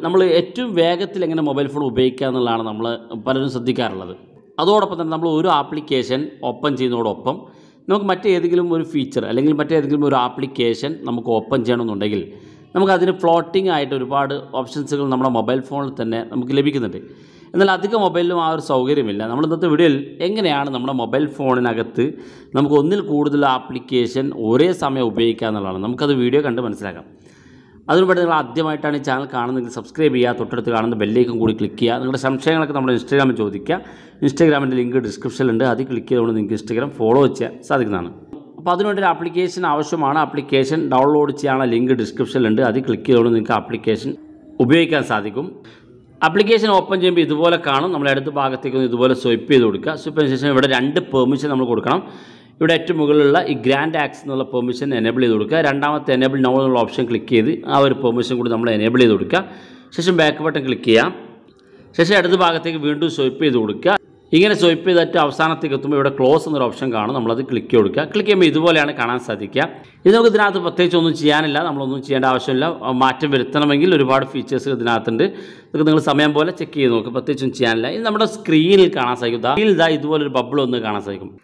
നമ്മൾ ഏറ്റവും വേഗത്തിൽ എങ്ങനെ മൊബൈൽ ഫോൺ ഉപയോഗിക്കുക എന്നുള്ളതാണ് നമ്മൾ പലരും ശ്രദ്ധിക്കാറുള്ളത്. അതോടൊപ്പം തന്നെ നമ്മൾ ഒരു ആപ്ലിക്കേഷൻ ഓപ്പൺ ചെയ്യുന്നതോടൊപ്പം നമുക്ക് മറ്റേതെങ്കിലും ഒരു ഫീച്ചർ അല്ലെങ്കിൽ മറ്റേതെങ്കിലും ഒരു ആപ്ലിക്കേഷൻ നമുക്ക് ഓപ്പൺ ചെയ്യണമെന്നുണ്ടെങ്കിൽ നമുക്കതിന് ഫ്ലോട്ടിംഗ് ആയിട്ട് ഒരുപാട് ഓപ്ഷൻസുകൾ നമ്മുടെ മൊബൈൽ ഫോണിൽ തന്നെ നമുക്ക് ലഭിക്കുന്നുണ്ട്. എന്നാൽ അധിക മൊബൈലിലും ആ ഒരു സൗകര്യമില്ല. നമ്മൾ ഇന്നത്തെ വീഡിയോയിൽ എങ്ങനെയാണ് നമ്മുടെ മൊബൈൽ ഫോണിനകത്ത് നമുക്ക് ഒന്നിൽ കൂടുതൽ ആപ്ലിക്കേഷൻ ഒരേ സമയം ഉപയോഗിക്കുക എന്നുള്ളതാണ്. നമുക്കത് വീഡിയോ കണ്ട് മനസ്സിലാക്കാം. അതിനുവേണ്ടി നിങ്ങൾ ആദ്യമായിട്ടാണ് ഈ ചാനൽ കാണുന്നതെങ്കിൽ സബ്സ്ക്രൈബ് ചെയ്യുക, തൊട്ടടുത്ത് കാണുന്ന ബെല്ലേക്കും കൂടി ക്ലിക്ക് ചെയ്യുക. നിങ്ങളുടെ സംശയങ്ങളൊക്കെ നമ്മുടെ ഇൻസ്റ്റാഗ്രാമിൽ ചോദിക്കുക. ഇൻസ്റ്റാഗ്രാമിൻ്റെ ലിങ്ക് ഡിസ്ക്രിപ്ഷനിലുണ്ട്. അതിൽ ക്ലിക്ക് ചെയ്തുകൊണ്ട് നിങ്ങൾക്ക് ഇൻസ്റ്റാഗ്രാം ഫോളോ ചെയ്യാൻ സാധിക്കുന്നതാണ്. അപ്പോൾ അതിനുവേണ്ടി ഒരു ആപ്ലിക്കേഷൻ ആവശ്യമാണ്. ആപ്ലിക്കേഷൻ ഡൗൺലോഡ് ചെയ്യാനുള്ള ലിങ്ക് ഡിസ്ക്രിപ്ഷനിലുണ്ട്. അതിൽ ക്ലിക്ക് ചെയ്തുകൊണ്ട് നിങ്ങൾക്ക് ആപ്ലിക്കേഷൻ ഉപയോഗിക്കാൻ സാധിക്കും. ആപ്ലിക്കേഷൻ ഓപ്പൺ ചെയ്യുമ്പോൾ ഇതുപോലെ കാണും. നമ്മൾ അടുത്ത ഭാഗത്തേക്ക് ഇതുപോലെ സ്വൈപ്പ് ചെയ്ത് കൊടുക്കുക. സ്വൈപ്പ് ചെയ്തതിന് ശേഷം ഇവിടെ 2 പെർമിഷൻ നമ്മൾ കൊടുക്കണം. ഇവിടെ ഏറ്റവും മുകളിലുള്ള ഈ ഗ്രാൻഡ് ആക്സസ് എന്നുള്ള പെർമിഷൻ എനേബിൾ ചെയ്ത് കൊടുക്കുക. രണ്ടാമത്തെ എനേബിൾ നൗ എന്നുള്ള ഓപ്ഷൻ ക്ലിക്ക് ചെയ്ത് ആ ഒരു പെർമിഷൻ കൂടി നമ്മൾ എനേബിൾ ചെയ്ത് കൊടുക്കുക. ശേഷം ബാക്ക് ബട്ടൺ ക്ലിക്ക് ചെയ്യാം. ശേഷം അടുത്ത ഭാഗത്തേക്ക് വീണ്ടും സ്വൈപ്പ് ചെയ്ത് കൊടുക്കുക. ഇങ്ങനെ സ്വൈപ്പ് ചെയ്തിട്ട് അവസാനത്തേക്ക് എത്തുമ്പോൾ ഇവിടെ ക്ലോസ് എന്നൊരു ഓപ്ഷൻ കാണും. നമ്മളത് ക്ലിക്ക് കൊടുക്കുക. ക്ലിക്ക് ചെയ്യുമ്പോൾ ഇതുപോലെയാണ് കാണാൻ സാധിക്കുക. ഇത് നമുക്ക് ഇതിനകത്ത് പ്രത്യേകിച്ച് ഒന്നും ചെയ്യാനില്ല. നമ്മളൊന്നും ചെയ്യേണ്ട ആവശ്യമില്ല. മാറ്റം വരുത്തണമെങ്കിൽ ഒരുപാട് ഫീച്ചേഴ്സ് ഇതിനകത്തുണ്ട്. ഇതൊക്കെ നിങ്ങൾ സമയം പോലെ ചെക്ക് ചെയ്ത് നോക്കുക. പ്രത്യേകിച്ചൊന്നും ചെയ്യാനില്ല. ഇത് നമ്മുടെ സ്ക്രീനിൽ കാണാൻ സാധിക്കും. സ്ക്രീനിൽ ഇതുപോലൊരു ബബിൾ ഒന്ന് കാണാൻ സാധിക്കും.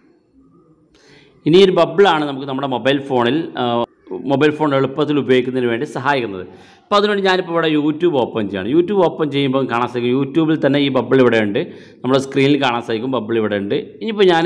ഇനി ഒരു ബബിളാണ് നമുക്ക് നമ്മുടെ മൊബൈൽ ഫോൺ എളുപ്പത്തിൽ ഉപയോഗിക്കുന്നതിന് വേണ്ടി സഹായിക്കുന്നത്. അപ്പോൾ അതിനുവേണ്ടി ഞാനിപ്പോൾ ഇവിടെ യൂട്യൂബ് ഓപ്പൺ ചെയ്യുകയാണ്. യൂട്യൂബ് ഓപ്പൺ ചെയ്യുമ്പോൾ കാണാൻ സാധിക്കും യൂട്യൂബിൽ തന്നെ ഈ ബബിൾ ഇവിടെ ഉണ്ട്. നമ്മുടെ സ്ക്രീനിൽ കാണാൻ സാധിക്കും ബബിൾ ഇവിടെ ഉണ്ട്. ഇനിയിപ്പോൾ ഞാൻ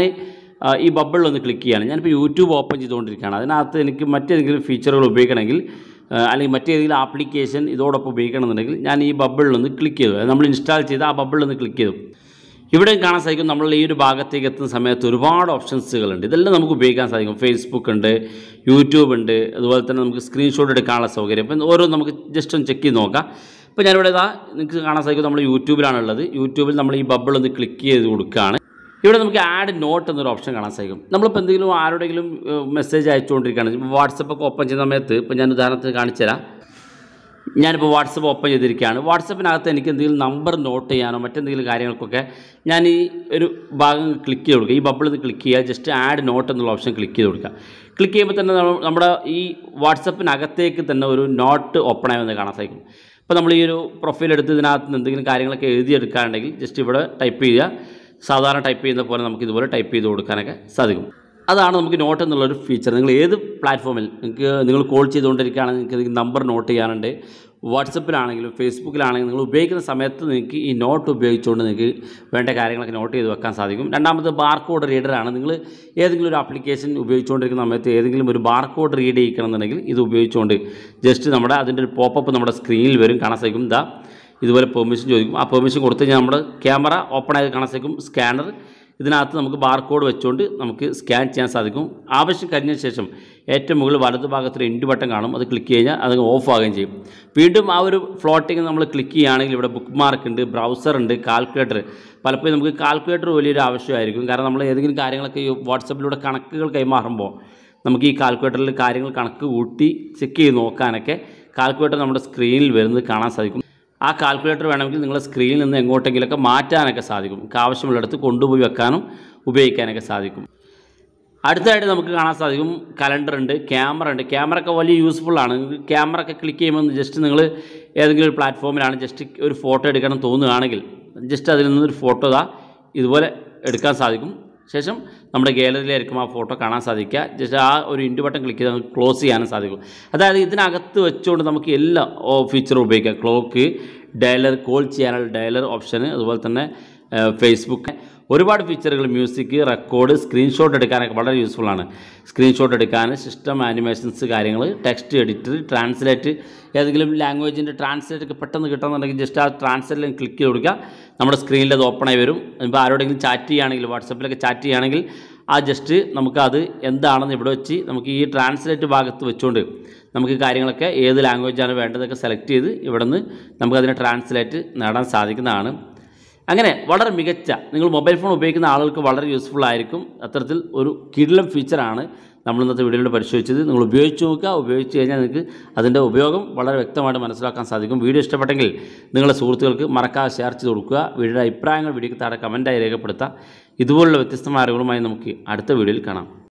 ഈ ബബിളൊന്ന് ക്ലിക്ക് ചെയ്യുകയാണ്. ഞാനിപ്പോൾ യൂട്യൂബ് ഓപ്പൺ ചെയ്തുകൊണ്ടിരിക്കുകയാണ്. അതിനകത്ത് എനിക്ക് മറ്റേതെങ്കിലും ഫീച്ചറുകൾ ഉപയോഗിക്കണമെങ്കിൽ അല്ലെങ്കിൽ മറ്റേതെങ്കിലും ആപ്ലിക്കേഷൻ ഇതോടൊപ്പം ഉപയോഗിക്കണമെന്നുണ്ടെങ്കിൽ ഞാൻ ഈ ബബിളിലൊന്ന് ക്ലിക്ക് ചെയ്തു. നമ്മൾ ഇൻസ്റ്റാൾ ചെയ്ത് ആ ബബിളൊന്ന് ക്ലിക്ക് ചെയ്തു. ഇവിടെ കാണാൻ സാധിക്കും നമ്മൾ ഈ ഒരു ഭാഗത്തേക്ക് എത്തുന്ന സമയത്ത് ഒരുപാട് ഓപ്ഷൻസുകളുണ്ട്. ഇതെല്ലാം നമുക്ക് ഉപയോഗിക്കാൻ സാധിക്കും. ഫേസ്ബുക്ക് ഉണ്ട്, യൂട്യൂബ് ഉണ്ട്, അതുപോലെ തന്നെ നമുക്ക് സ്ക്രീൻഷോട്ട് എടുക്കാനുള്ള സൗകര്യം. അപ്പം ഓരോ നമുക്ക് ജസ്റ്റ് ഒന്ന് ചെക്ക് ചെയ്ത് നോക്കാം. ഇപ്പോൾ ഞാനിവിടെ നിങ്ങൾക്ക് കാണാൻ സാധിക്കും നമ്മൾ യൂട്യൂബിലാണുള്ളത്. യൂട്യൂബിൽ നമ്മൾ ഈ ബബിൾ ഒന്ന് ക്ലിക്ക് ചെയ്ത് കൊടുക്കുകയാണ്. ഇവിടെ നമുക്ക് ആഡ് നോട്ട് എന്നൊരു ഓപ്ഷൻ കാണാൻ സാധിക്കും. നമ്മളിപ്പോൾ എന്തെങ്കിലും ആരോടെങ്കിലും മെസ്സേജ് അയച്ചുകൊണ്ടിരിക്കുകയാണ്. വാട്സപ്പൊക്കെ ഓപ്പൺ ചെയ്യുന്ന സമയത്ത് ഇപ്പോൾ ഞാൻ ഉദാഹരണത്തിന് കാണിച്ചു തരാം. ഞാനിപ്പോൾ വാട്സപ്പ് ഓപ്പൺ ചെയ്തിരിക്കുകയാണ്. വാട്സപ്പിനകത്ത് എനിക്ക് എന്തെങ്കിലും നമ്പർ നോട്ട് ചെയ്യാനോ മറ്റെന്തെങ്കിലും കാര്യങ്ങൾക്കൊക്കെ ഞാൻ ഈ ഒരു ഭാഗം ക്ലിക്ക് ചെയ്ത് കൊടുക്കുക. ഈ ബബിളിൽ നിന്ന് ക്ലിക്ക് ചെയ്യുക. ജസ്റ്റ് ആഡ് നോട്ട് എന്നുള്ള ഓപ്ഷൻ ക്ലിക്ക് ചെയ്ത് കൊടുക്കുക. ക്ലിക്ക് ചെയ്യുമ്പോൾ തന്നെ നമ്മുടെ ഈ വാട്സപ്പിനകത്തേക്ക് തന്നെ ഒരു നോട്ട് ഓപ്പൺ ആയെന്ന് കാണാൻ സാധിക്കും. അപ്പോൾ നമ്മൾ ഈ ഒരു പ്രൊഫൈൽ എടുത്ത് ഇതിനകത്ത് നിന്ന് എന്തെങ്കിലും കാര്യങ്ങളൊക്കെ എഴുതിയെടുക്കുകയാണെങ്കിൽ ജസ്റ്റ് ഇവിടെ ടൈപ്പ് ചെയ്യുക. സാധാരണ ടൈപ്പ് ചെയ്യുന്ന പോലെ നമുക്ക് ഇതുപോലെ ടൈപ്പ് ചെയ്ത് കൊടുക്കാനൊക്കെ സാധിക്കും. അതാണ് നമുക്ക് നോട്ട് എന്നുള്ളൊരു ഫീച്ചർ. നിങ്ങൾ ഏത് പ്ലാറ്റ്ഫോമിൽ നിങ്ങൾ കോൾ ചെയ്തുകൊണ്ടിരിക്കുകയാണെങ്കിൽ നിങ്ങൾക്ക് നമ്പർ നോട്ട് ചെയ്യാനുണ്ട്. വാട്സപ്പിലാണെങ്കിലും ഫേസ്ബുക്കിലാണെങ്കിലും നിങ്ങൾ ഉപയോഗിക്കുന്ന സമയത്ത് നിങ്ങൾക്ക് ഈ നോട്ട് ഉപയോഗിച്ചുകൊണ്ട് നിങ്ങൾക്ക് വേണ്ട കാര്യങ്ങളൊക്കെ നോട്ട് ചെയ്ത് വെക്കാൻ സാധിക്കും. രണ്ടാമത് ബാർകോഡ് റീഡറാണ്. നിങ്ങൾ ഏതെങ്കിലും ഒരു ആപ്ലിക്കേഷൻ ഉപയോഗിച്ചുകൊണ്ടിരിക്കുന്ന സമയത്ത് ഏതെങ്കിലും ഒരു ബാർകോഡ് റീഡ് ചെയ്യിക്കണമെന്നുണ്ടെങ്കിൽ ഇത് ഉപയോഗിച്ചുകൊണ്ട് ജസ്റ്റ് അതിൻ്റെ ഒരു പോപ്പപ്പ് നമ്മുടെ സ്ക്രീനിൽ വരും. കാണാൻ സാധിക്കും. ഇതുപോലെ പെർമിഷൻ ചോദിക്കും. ആ പെർമിഷൻ കൊടുത്ത് കഴിഞ്ഞാൽ നമ്മുടെ ക്യാമറ ഓപ്പൺ ആയത് കാണാൻ സാധിക്കും. സ്കാനർ ഇതിനകത്ത് നമുക്ക് ബാർകോഡ് വെച്ചുകൊണ്ട് നമുക്ക് സ്കാൻ ചെയ്യാൻ സാധിക്കും. ആവശ്യം കഴിഞ്ഞ ശേഷം ഏറ്റവും മുകളിൽ വലതു ഭാഗത്തൊരു എൻഡ് ബട്ടൺ കാണും. അത് ക്ലിക്ക് കഴിഞ്ഞാൽ അത് ഓഫ് ആകുകയും ചെയ്യും. വീണ്ടും ആ ഒരു ഫ്ലോട്ടിങ് നമ്മൾ ക്ലിക്ക് ചെയ്യുകയാണെങ്കിൽ ഇവിടെ ബുക്ക് മാർക്ക് ഉണ്ട്, ബ്രൗസർ ഉണ്ട്, കാൽക്കുലേറ്റർ. പലപ്പോഴും നമുക്ക് കാൽക്കുലേറ്റർ വലിയൊരു ആവശ്യമായിരിക്കും. കാരണം നമ്മൾ ഏതെങ്കിലും കാര്യങ്ങളൊക്കെ ഈ വാട്സപ്പിലൂടെ കണക്കുകൾ കൈമാറുമ്പോൾ നമുക്ക് ഈ കാൽക്കുലേറ്ററിൽ കാര്യങ്ങൾ കണക്ക് കൂട്ടി ചെക്ക് ചെയ്ത് നോക്കാനൊക്കെ കാൽക്കുലേറ്റർ നമ്മുടെ സ്ക്രീനിൽ വരുന്നത് കാണാൻ സാധിക്കും. ആ കാൽക്കുലേറ്റർ വേണമെങ്കിൽ നിങ്ങളുടെ സ്ക്രീനിൽ നിന്ന് എങ്ങോട്ടെങ്കിലൊക്കെ മാറ്റാനൊക്കെ സാധിക്കും. നമുക്ക് ആവശ്യമുള്ളിടത്ത് കൊണ്ടുപോയി വെക്കാനും ഉപയോഗിക്കാനൊക്കെ സാധിക്കും. അടുത്തായിട്ട് നമുക്ക് കാണാൻ സാധിക്കും കലണ്ടർ ഉണ്ട്, ക്യാമറ ഉണ്ട്. ക്യാമറ ഒക്കെ വലിയ യൂസ്ഫുള്ളാണ്. ക്യാമറ ഒക്കെ ക്ലിക്ക് ചെയ്യുമ്പോൾ ജസ്റ്റ് നിങ്ങൾ ഏതെങ്കിലും ഒരു പ്ലാറ്റ്ഫോമിലാണ് ജസ്റ്റ് ഒരു ഫോട്ടോ എടുക്കണം തോന്നുകയാണെങ്കിൽ ജസ്റ്റ് അതിൽ നിന്നൊരു ഫോട്ടോ ഇതുപോലെ എടുക്കാൻ സാധിക്കും. ശേഷം നമ്മുടെ ഗാലറിയിലായിരിക്കും ആ ഫോട്ടോ കാണാൻ സാധിക്കുക. ജസ്റ്റ് ആ ഒരു ഇൻഡ് ബട്ടൺ ക്ലിക്ക് ചെയ്ത് നമുക്ക് ക്ലോസ് ചെയ്യാനും സാധിക്കും. അതായത് ഇതിനകത്ത് വെച്ചുകൊണ്ട് നമുക്ക് എല്ലാ ഫീച്ചറും ഉപയോഗിക്കാം. ക്ലോക്ക്, ഡയലർ, കോൾ ചെയ്യാനുള്ള ഡയലർ ഓപ്ഷന്, അതുപോലെ തന്നെ ഫേസ്ബുക്ക്, ഒരുപാട് ഫീച്ചറുകൾ, മ്യൂസിക്, റെക്കോർഡ്, സ്ക്രീൻഷോട്ട് എടുക്കാനൊക്കെ വളരെ യൂസ്ഫുള്ളാണ്. സ്ക്രീൻഷോട്ട് എടുക്കാൻ, സിസ്റ്റം ആനിമേഷൻസ് കാര്യങ്ങൾ, ടെക്സ്റ്റ് എഡിറ്റർ, ട്രാൻസ്ലേറ്റ്, ഏതെങ്കിലും ലാംഗ്വേജിൻ്റെ ട്രാൻസ്ലേറ്റ് ഒക്കെ പെട്ടെന്ന് കിട്ടുന്നുണ്ടെങ്കിൽ ജസ്റ്റ് ആ ട്രാൻസ്ലേറ്റിൽ ക്ലിക്ക് ചെയ്ത് കൊടുക്കുക. നമ്മുടെ സ്ക്രീനിൽ അത് ഓപ്പണായി വരും. ഇപ്പോൾ ആരോടെങ്കിലും ചാറ്റ് ചെയ്യുകയാണെങ്കിൽ വാട്സപ്പിലൊക്കെ ചാറ്റ് ചെയ്യുകയാണെങ്കിൽ ആ ജസ്റ്റ് നമുക്കത് എന്താണെന്ന് ഇവിടെ വെച്ച് നമുക്ക് ഈ ട്രാൻസ്ലേറ്റ് ഭാഗത്ത് വെച്ചുകൊണ്ട് നമുക്ക് കാര്യങ്ങളൊക്കെ ഏത് ലാംഗ്വേജാണ് വേണ്ടതൊക്കെ സെലക്ട് ചെയ്ത് ഇവിടെ നിന്ന് നമുക്കതിനെ ട്രാൻസ്ലേറ്റ് നേടാൻ സാധിക്കുന്നതാണ്. അങ്ങനെ വളരെ മികച്ച നിങ്ങൾ മൊബൈൽ ഫോൺ ഉപയോഗിക്കുന്ന ആളുകൾക്ക് വളരെ യൂസ്ഫുൾ ആയിരിക്കും. അത്തരത്തിൽ ഒരു കിടിലം ഫീച്ചറാണ് നമ്മൾ ഇന്നത്തെ വീഡിയോയിൽ പരിശോധിച്ചത്. നിങ്ങൾ ഉപയോഗിച്ച് നോക്കുക. ഉപയോഗിച്ച് കഴിഞ്ഞാൽ നിങ്ങൾക്ക് അതിൻ്റെ ഉപയോഗം വളരെ വ്യക്തമായിട്ട് മനസ്സിലാക്കാൻ സാധിക്കും. വീഡിയോ ഇഷ്ടപ്പെട്ടെങ്കിൽ നിങ്ങളുടെ സുഹൃത്തുക്കൾക്ക് മറക്കാതെ ഷെയർ ചെയ്ത് കൊടുക്കുക. വീഡിയോയുടെ അഭിപ്രായങ്ങൾ വീഡിയോയ്ക്ക് താഴെ കമൻറ്റായി രേഖപ്പെടുത്തുക. ഇതുപോലുള്ള വ്യത്യസ്തമായ അറിവുകളുമായി നമുക്ക് അടുത്ത വീഡിയോയിൽ കാണാം.